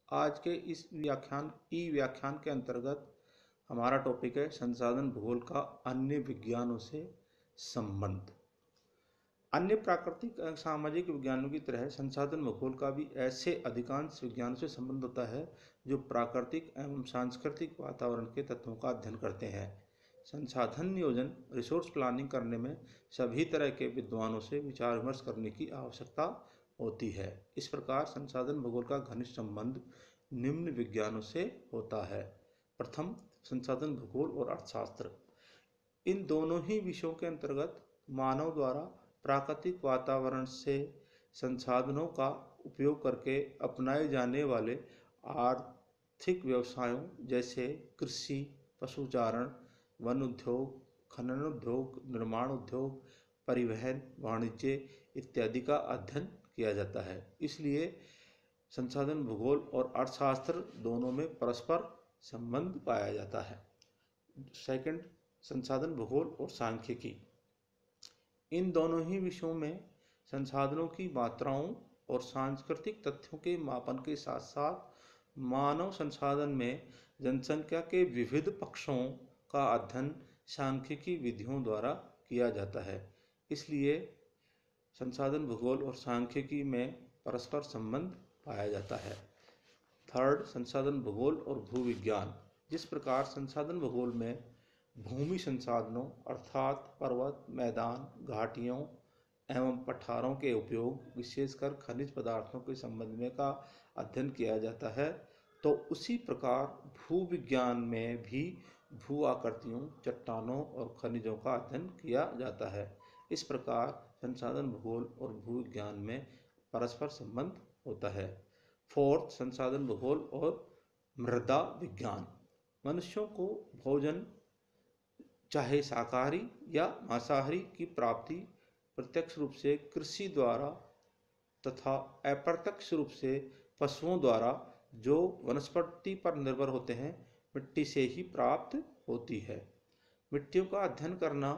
आज के इस व्याख्यान के अंतर्गत हमारा टॉपिक है संसाधन भूगोल का अन्य विज्ञानों से संबंध। अन्य प्राकृतिक सामाजिक विज्ञानों की तरह संसाधन भूगोल का भी ऐसे अधिकांश विज्ञानों से संबंध होता है जो प्राकृतिक एवं सांस्कृतिक वातावरण के तत्वों का अध्ययन करते हैं। संसाधन नियोजन रिसोर्स प्लानिंग करने में सभी तरह के विद्वानों से विचार विमर्श करने की आवश्यकता होती है। इस प्रकार संसाधन भूगोल का घनिष्ठ संबंध निम्न विज्ञानों से होता है। प्रथम, संसाधन भूगोल और अर्थशास्त्र। इन दोनों ही विषयों के अंतर्गत मानव द्वारा प्राकृतिक वातावरण से संसाधनों का उपयोग करके अपनाए जाने वाले आर्थिक व्यवसायों जैसे कृषि, पशुचारण, वन उद्योग, खनन उद्योग, निर्माण उद्योग, परिवहन, वाणिज्य इत्यादि का अध्ययन किया जाता है। इसलिए संसाधन भूगोल और अर्थशास्त्र दोनों में परस्पर संबंध पाया जाता है। सेकंड, संसाधन भूगोल और सांख्यिकी। इन दोनों ही विषयों में संसाधनों की मात्राओं और सांस्कृतिक तथ्यों के मापन के साथ साथ मानव संसाधन में जनसंख्या के विविध पक्षों का अध्ययन सांख्यिकी विधियों द्वारा किया जाता है। इसलिए संसाधन भूगोल और सांख्यिकी में परस्पर संबंध पाया जाता है। थर्ड, संसाधन भूगोल और भूविज्ञान। जिस प्रकार संसाधन भूगोल में भूमि संसाधनों अर्थात पर्वत, मैदान, घाटियों एवं पठारों के उपयोग, विशेषकर खनिज पदार्थों के संबंध में का अध्ययन किया जाता है, तो उसी प्रकार भूविज्ञान में भी भू आकृतियों, चट्टानों और खनिजों का अध्ययन किया जाता है। इस प्रकार संसाधन भूगोल और भूविज्ञान में परस्पर संबंध होता है। फोर्थ, संसाधन भूगोल और मृदा विज्ञान। मनुष्यों को भोजन चाहे शाकाहारी या मांसाहारी की प्राप्ति प्रत्यक्ष रूप से कृषि द्वारा तथा अप्रत्यक्ष रूप से पशुओं द्वारा जो वनस्पति पर निर्भर होते हैं मिट्टी से ही प्राप्त होती है। मिट्टियों का अध्ययन करना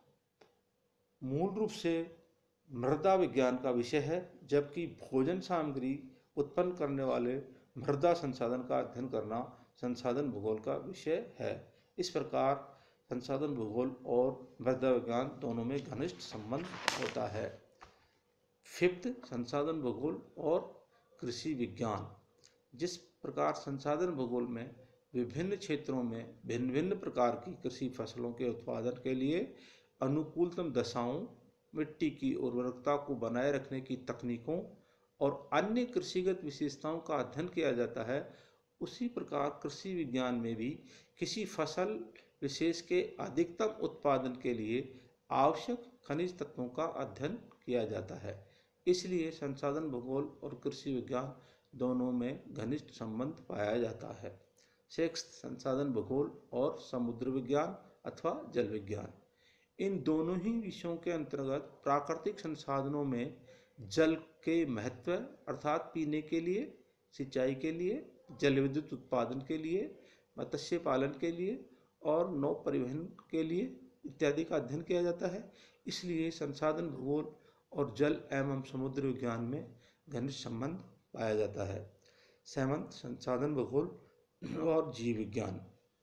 मूल रूप से मृदा विज्ञान का विषय है, जबकि भोजन सामग्री उत्पन्न करने वाले मृदा संसाधन का अध्ययन करना संसाधन भूगोल का विषय है। इस प्रकार संसाधन भूगोल और मृदा विज्ञान दोनों में घनिष्ठ संबंध होता है। फिफ्थ, संसाधन भूगोल और कृषि विज्ञान। जिस प्रकार संसाधन भूगोल में विभिन्न क्षेत्रों में भिन्न भिन्न प्रकार की कृषि फसलों के उत्पादन के लिए अनुकूलतम दशाओं, मिट्टी की उर्वरकता को बनाए रखने की तकनीकों और अन्य कृषिगत विशेषताओं का अध्ययन किया जाता है, उसी प्रकार कृषि विज्ञान में भी किसी फसल विशेष के अधिकतम उत्पादन के लिए आवश्यक खनिज तत्वों का अध्ययन किया जाता है। इसलिए संसाधन भूगोल और कृषि विज्ञान दोनों में घनिष्ठ संबंध पाया जाता है। सिक्स्थ, संसाधन भूगोल और समुद्र विज्ञान अथवा जल विज्ञान। इन दोनों ही विषयों के अंतर्गत प्राकृतिक संसाधनों में जल के महत्व अर्थात पीने के लिए, सिंचाई के लिए, जल विद्युत उत्पादन के लिए, मत्स्य पालन के लिए और नौ परिवहन के लिए इत्यादि का अध्ययन किया जाता है। इसलिए संसाधन भूगोल और जल एवं समुद्र विज्ञान में घनिष्ठ संबंध पाया जाता है। सेवंथ, संसाधन भूगोल और जीव विज्ञान।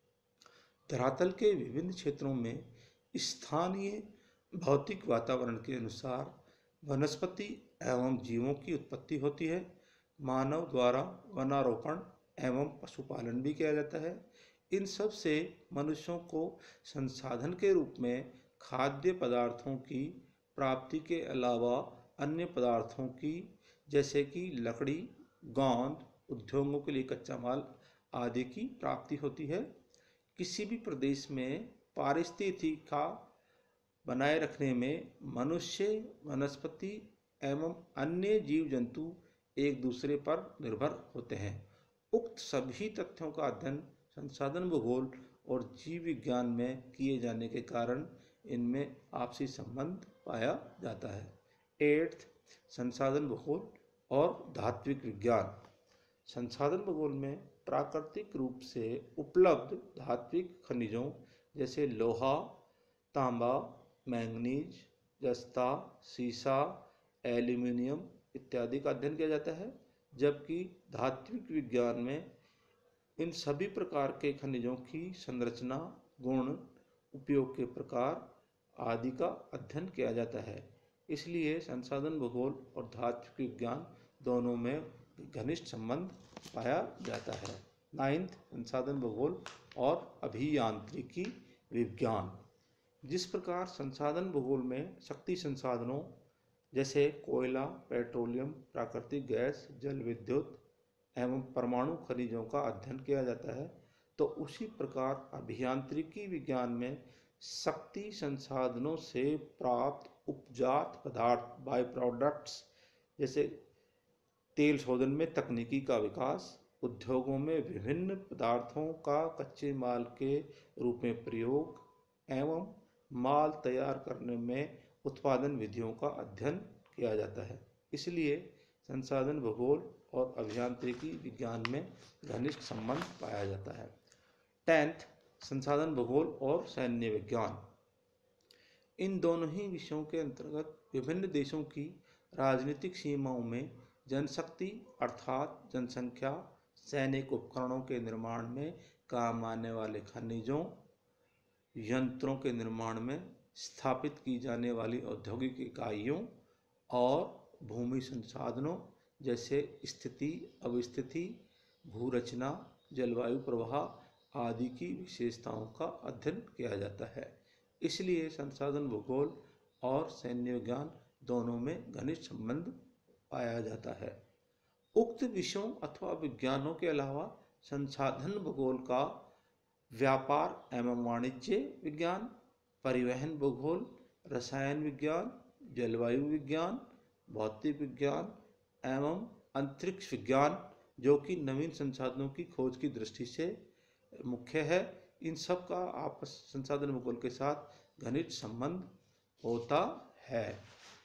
धरातल के विभिन्न क्षेत्रों में स्थानीय भौतिक वातावरण के अनुसार वनस्पति एवं जीवों की उत्पत्ति होती है। मानव द्वारा वनारोपण एवं पशुपालन भी किया जाता है। इन सब से मनुष्यों को संसाधन के रूप में खाद्य पदार्थों की प्राप्ति के अलावा अन्य पदार्थों की जैसे कि लकड़ी, गोंद, उद्योगों के लिए कच्चा माल आदि की प्राप्ति होती है। किसी भी प्रदेश में पारिस्थितिकी बनाए रखने में मनुष्य, वनस्पति एवं अन्य जीव जंतु एक दूसरे पर निर्भर होते हैं। उक्त सभी तथ्यों का अध्ययन संसाधन भूगोल और जीव विज्ञान में किए जाने के कारण इनमें आपसी संबंध पाया जाता है। एट्थ, संसाधन भूगोल और धात्विक विज्ञान। संसाधन भूगोल में प्राकृतिक रूप से उपलब्ध धात्विक खनिजों जैसे लोहा, तांबा, मैंगनीज, जस्ता, सीसा, एल्यूमिनियम इत्यादि का अध्ययन किया जाता है, जबकि धात्विक विज्ञान में इन सभी प्रकार के खनिजों की संरचना, गुण, उपयोग के प्रकार आदि का अध्ययन किया जाता है। इसलिए संसाधन भूगोल और धात्विक विज्ञान दोनों में घनिष्ठ संबंध पाया जाता है। 9th, संसाधन भूगोल और अभियांत्रिकी विज्ञान। जिस प्रकार संसाधन भूगोल में शक्ति संसाधनों जैसे कोयला, पेट्रोलियम, प्राकृतिक गैस, जल विद्युत एवं परमाणु खनिजों का अध्ययन किया जाता है, तो उसी प्रकार अभियांत्रिकी विज्ञान में शक्ति संसाधनों से प्राप्त उपजात पदार्थ, बाय प्रोडक्ट्स, जैसे तेल शोधन में तकनीकी का विकास, उद्योगों में विभिन्न पदार्थों का कच्चे माल के रूप में प्रयोग एवं माल तैयार करने में उत्पादन विधियों का अध्ययन किया जाता है। इसलिए संसाधन भूगोल और अभियांत्रिकी विज्ञान में घनिष्ठ संबंध पाया जाता है। 10th, संसाधन भूगोल और सैन्य विज्ञान। इन दोनों ही विषयों के अंतर्गत विभिन्न देशों की राजनीतिक सीमाओं में जनशक्ति अर्थात जनसंख्या, सैनिक उपकरणों के निर्माण में काम आने वाले खनिजों, यंत्रों के निर्माण में स्थापित की जाने वाली औद्योगिक इकाइयों और भूमि संसाधनों जैसे स्थिति, अवस्थिति, भूरचना, जलवायु प्रवाह आदि की विशेषताओं का अध्ययन किया जाता है। इसलिए संसाधन भूगोल और सैन्य विज्ञान दोनों में घनिष्ठ संबंध पाया जाता है। उक्त विषयों अथवा विज्ञानों के अलावा संसाधन भूगोल का व्यापार एवं वाणिज्य विज्ञान, परिवहन भूगोल, रसायन विज्ञान, जलवायु विज्ञान, भौतिक विज्ञान एवं अंतरिक्ष विज्ञान, जो कि नवीन संसाधनों की खोज की दृष्टि से मुख्य है, इन सब का आपस संसाधन भूगोल के साथ घनिष्ठ संबंध होता है।